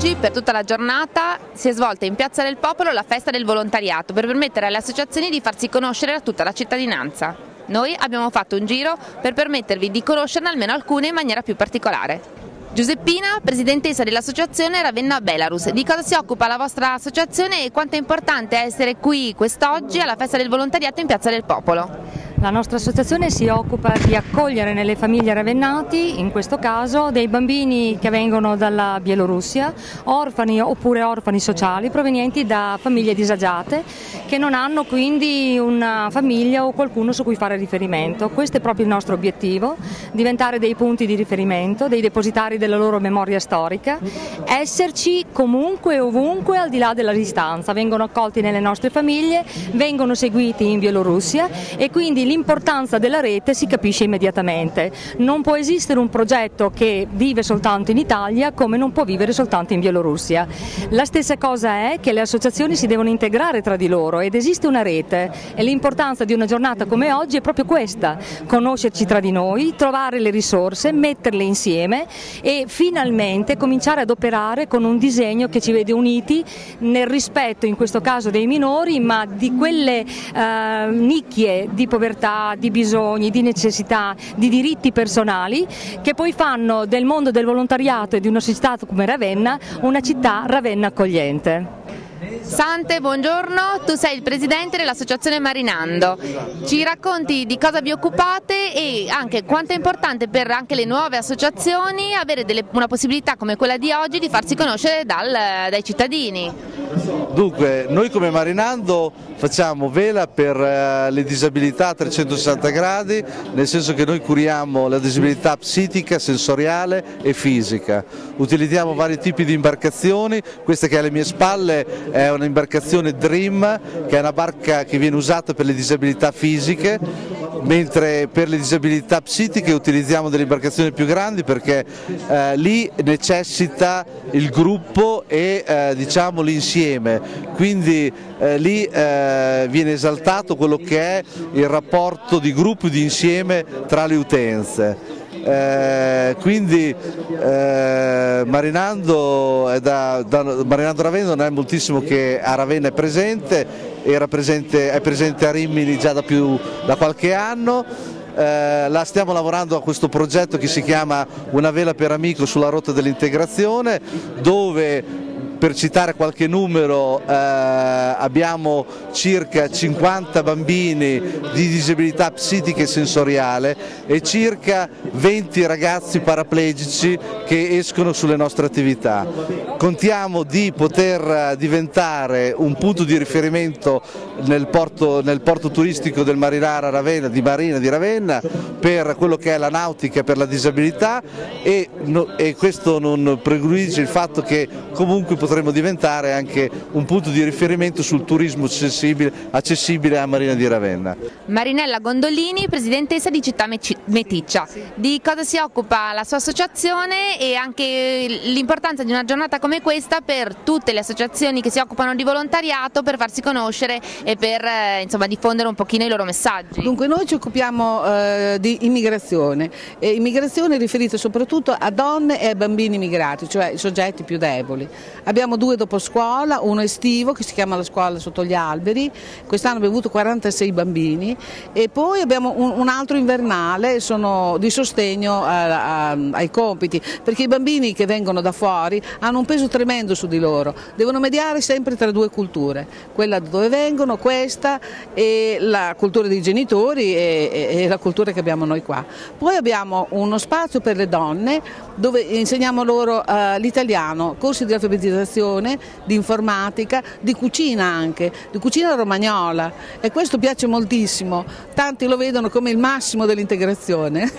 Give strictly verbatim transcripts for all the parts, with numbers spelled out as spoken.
Oggi per tutta la giornata si è svolta in Piazza del Popolo la festa del volontariato per permettere alle associazioni di farsi conoscere a tutta la cittadinanza. Noi abbiamo fatto un giro per permettervi di conoscerne almeno alcune in maniera più particolare. Giuseppina, presidentessa dell'associazione Ravenna Belarus, di cosa si occupa la vostra associazione e quanto è importante essere qui quest'oggi alla festa del volontariato in Piazza del Popolo? La nostra associazione si occupa di accogliere nelle famiglie ravennati, in questo caso, dei bambini che vengono dalla Bielorussia, orfani oppure orfani sociali provenienti da famiglie disagiate che non hanno quindi una famiglia o qualcuno su cui fare riferimento. Questo è proprio il nostro obiettivo, diventare dei punti di riferimento, dei depositari della loro memoria storica, esserci comunque e ovunque al di là della distanza. Vengono accolti nelle nostre famiglie, vengono seguiti in Bielorussia e quindi l'importanza della rete si capisce immediatamente. Non può esistere un progetto che vive soltanto in Italia come non può vivere soltanto in Bielorussia. La stessa cosa è che le associazioni si devono integrare tra di loro ed esiste una rete e l'importanza di una giornata come oggi è proprio questa: conoscerci tra di noi, trovare le risorse, metterle insieme e finalmente cominciare ad operare con un disegno che ci vede uniti nel rispetto, in questo caso dei minori, ma di quelle eh, nicchie di povertà, di bisogni, di necessità, di diritti personali che poi fanno del mondo del volontariato e di una società come Ravenna una città Ravenna accogliente. Sante, buongiorno, tu sei il presidente dell'associazione Marinando, ci racconti di cosa vi occupate e anche quanto è importante per anche le nuove associazioni avere delle, una possibilità come quella di oggi di farsi conoscere dal, dai cittadini. Dunque, noi come Marinando facciamo vela per eh, le disabilità a trecentosessanta gradi, nel senso che noi curiamo la disabilità psichica, sensoriale e fisica. Utilizziamo vari tipi di imbarcazioni, questa che è alle mie spalle è un'imbarcazione Dream, che è una barca che viene usata per le disabilità fisiche, mentre per le disabilità psichiche utilizziamo delle imbarcazioni più grandi perché eh, lì necessita il gruppo e eh, diciamo l'insieme, quindi eh, lì eh, viene esaltato quello che è il rapporto di gruppo e di insieme tra le utenze. Eh, quindi eh, Marinando, è da, da, Marinando Ravenna non è moltissimo che a Ravenna è presente, era presente, è presente a Rimini già da, più, da qualche anno. Eh, la stiamo lavorando a questo progetto che si chiama Una vela per amico sulla rotta dell'integrazione, dove, per citare qualche numero, eh, abbiamo circa cinquanta bambini di disabilità psichica e sensoriale e circa venti ragazzi paraplegici che escono sulle nostre attività. Contiamo di poter diventare un punto di riferimento nel porto, nel porto turistico del Marinara Ravenna, di Marina di Ravenna, per quello che è la nautica per la disabilità e, no, e questo non preclude il fatto che comunque potremo diventare anche un punto di riferimento sul turismo accessibile, accessibile a Marina di Ravenna. Marinella Gondolini, presidentessa di Città Meticcia, di cosa si occupa la sua associazione e anche l'importanza di una giornata come questa per tutte le associazioni che si occupano di volontariato, per farsi conoscere e per eh, insomma, diffondere un pochino i loro messaggi. Dunque noi ci occupiamo eh, di immigrazione, e immigrazione riferita soprattutto a donne e a bambini immigrati, cioè i soggetti più deboli. Abbiamo due dopo scuola, uno estivo che si chiama la scuola sotto gli alberi, quest'anno abbiamo avuto quarantasei bambini, e poi abbiamo un, un altro invernale, sono di sostegno a, a, ai compiti, perché i bambini che vengono da fuori hanno un peso tremendo su di loro, devono mediare sempre tra due culture, quella da dove vengono, questa, e la cultura dei genitori e, e, e la cultura che abbiamo noi qua. Poi abbiamo uno spazio per le donne dove insegniamo loro uh, l'italiano, corsi di alfabetizzazione, di informatica, di cucina anche, di cucina romagnola, e questo piace moltissimo, tanti lo vedono come il massimo dell'integrazione.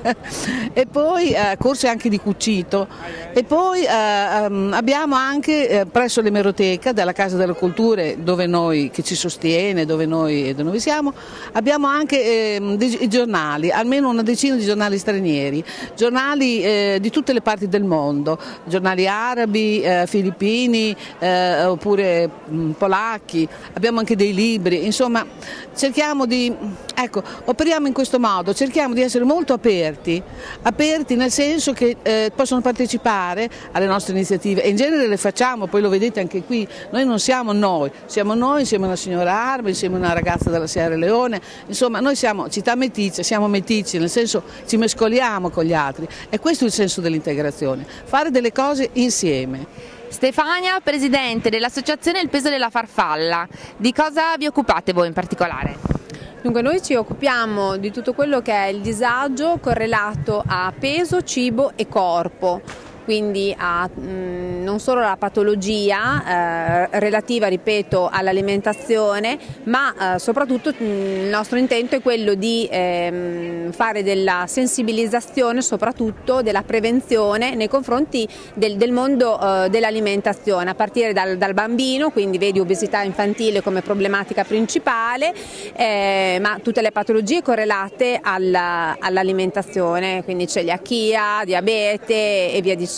E poi uh, corsi anche di cucito, e poi uh, um, abbiamo anche uh, presso l'emeroteca della Casa delle Culture, dove noi, che ci sostiene, dove noi, dove noi siamo, abbiamo anche eh, dei giornali, almeno una decina di giornali stranieri, giornali eh, di tutte le parti del mondo, giornali arabi, eh, filippini, filippini eh, oppure mh, polacchi, abbiamo anche dei libri, insomma cerchiamo di, ecco, operiamo in questo modo, cerchiamo di essere molto aperti, aperti nel senso che eh, possono partecipare alle nostre iniziative e in genere le facciamo, poi lo vedete anche qui, noi non siamo noi, siamo noi insieme a una signora Arma, insieme a una ragazza della Sierra Leone, insomma noi siamo città meticce, siamo meticci, nel senso ci mescoliamo con gli altri e questo è il senso dell'integrazione, fare delle cose insieme. Stefania, presidente dell'associazione Il Peso della Farfalla, di cosa vi occupate voi in particolare? Dunque noi ci occupiamo di tutto quello che è il disagio correlato a peso, cibo e corpo. Quindi a, mh, non solo la patologia eh, relativa, ripeto, all'alimentazione, ma eh, soprattutto mh, il nostro intento è quello di eh, fare della sensibilizzazione, soprattutto della prevenzione nei confronti del, del mondo eh, dell'alimentazione, a partire dal, dal bambino, quindi vedi obesità infantile come problematica principale, eh, ma tutte le patologie correlate alla, all'alimentazione, quindi celiachia, diabete e via dicendo.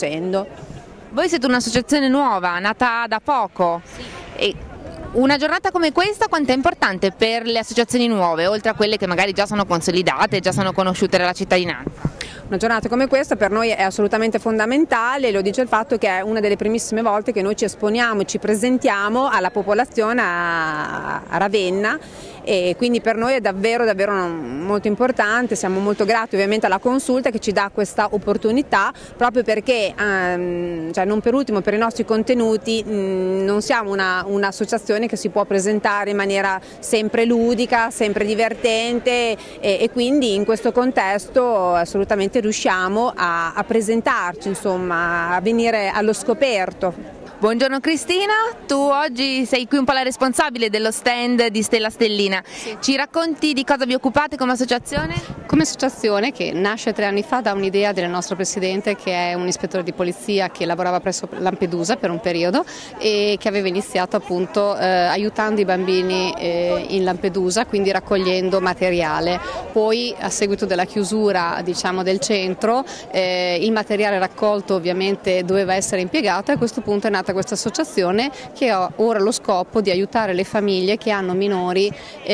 Voi siete un'associazione nuova, nata da poco. Sì. E una giornata come questa quanto è importante per le associazioni nuove, oltre a quelle che magari già sono consolidate, già sono conosciute dalla cittadinanza? Una giornata come questa per noi è assolutamente fondamentale, lo dice il fatto che è una delle primissime volte che noi ci esponiamo e ci presentiamo alla popolazione a Ravenna e quindi per noi è davvero davvero molto importante, siamo molto grati ovviamente alla consulta che ci dà questa opportunità proprio perché, ehm, cioè non per ultimo per i nostri contenuti, mh, non siamo un'associazione che si può presentare in maniera sempre ludica, sempre divertente e, e quindi in questo contesto assolutamente riusciamo a, a presentarci, insomma, a venire allo scoperto. Buongiorno Cristina, tu oggi sei qui un po' la responsabile dello stand di Stella Stellina. Sì. Ci racconti di cosa vi occupate come associazione? Come associazione che nasce tre anni fa da un'idea del nostro presidente che è un ispettore di polizia che lavorava presso Lampedusa per un periodo e che aveva iniziato appunto eh, aiutando i bambini eh, in Lampedusa, quindi raccogliendo materiale. Poi a seguito della chiusura diciamo del centro eh, il materiale raccolto ovviamente doveva essere impiegato e a questo punto è nata questa associazione che ha ora lo scopo di aiutare le famiglie che hanno minori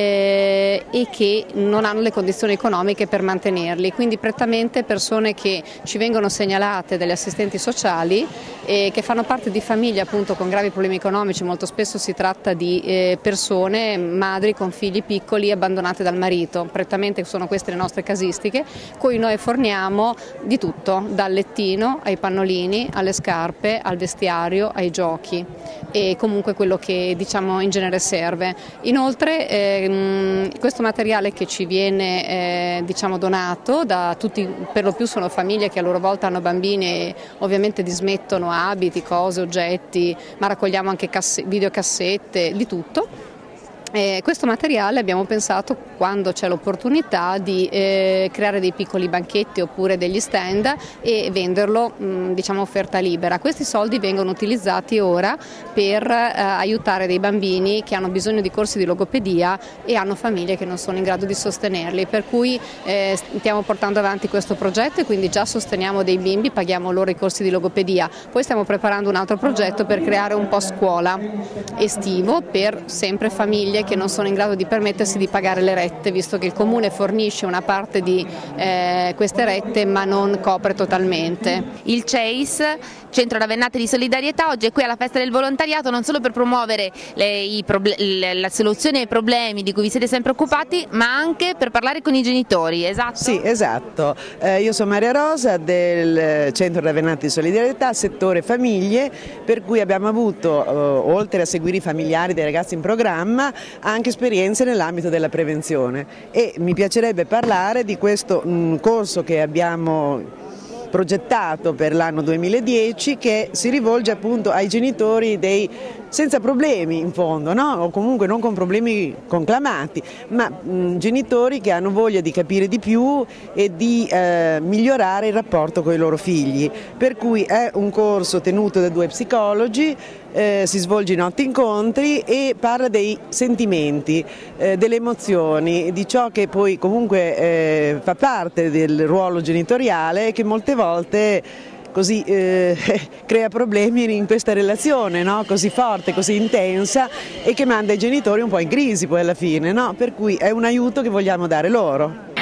eh, e che non hanno le condizioni economiche per mantenerli, quindi prettamente persone che ci vengono segnalate dagli assistenti sociali e che fanno parte di famiglie appunto con gravi problemi economici, molto spesso si tratta di eh, persone, madri con figli piccoli abbandonate dal marito, prettamente sono queste le nostre casistiche, cui noi forniamo di tutto, dal lettino ai pannolini, alle scarpe, al vestiario, ai giochi e comunque quello che diciamo in genere serve. Inoltre ehm, questo materiale che ci viene eh, diciamo donato da tutti, per lo più sono famiglie che a loro volta hanno bambini e ovviamente dismettono abiti, cose, oggetti, ma raccogliamo anche videocassette, di tutto. Eh, questo materiale abbiamo pensato quando c'è l'opportunità di eh, creare dei piccoli banchetti oppure degli stand e venderlo mh, diciamo offerta libera. Questi soldi vengono utilizzati ora per eh, aiutare dei bambini che hanno bisogno di corsi di logopedia e hanno famiglie che non sono in grado di sostenerli, per cui eh, stiamo portando avanti questo progetto e quindi già sosteniamo dei bimbi, paghiamo loro i corsi di logopedia. Poi stiamo preparando un altro progetto per creare un post scuola estivo per sempre famiglie che non sono in grado di permettersi di pagare le rette, visto che il comune fornisce una parte di eh, queste rette ma non copre totalmente. Il C E I S, Centro Ravennate di Solidarietà, oggi è qui alla Festa del Volontariato non solo per promuovere le, i le, la soluzione ai problemi di cui vi siete sempre occupati, ma anche per parlare con i genitori, esatto? Sì, esatto. Eh, io sono Maria Rosa del Centro Ravennate di Solidarietà, settore famiglie, per cui abbiamo avuto, eh, oltre a seguire i familiari dei ragazzi in programma, anche esperienze nell'ambito della prevenzione e mi piacerebbe parlare di questo mh, corso che abbiamo progettato per l'anno duemiladieci che si rivolge appunto ai genitori dei senza problemi in fondo, no? O comunque non con problemi conclamati, ma mh, genitori che hanno voglia di capire di più e di eh, migliorare il rapporto con i loro figli, per cui è un corso tenuto da due psicologi, eh, si svolge in otto incontri e parla dei sentimenti, eh, delle emozioni, di ciò che poi comunque eh, fa parte del ruolo genitoriale e che molte volte così eh, crea problemi in questa relazione, no? Così forte, così intensa e che manda i genitori un po' in crisi poi alla fine, no? Per cui è un aiuto che vogliamo dare loro.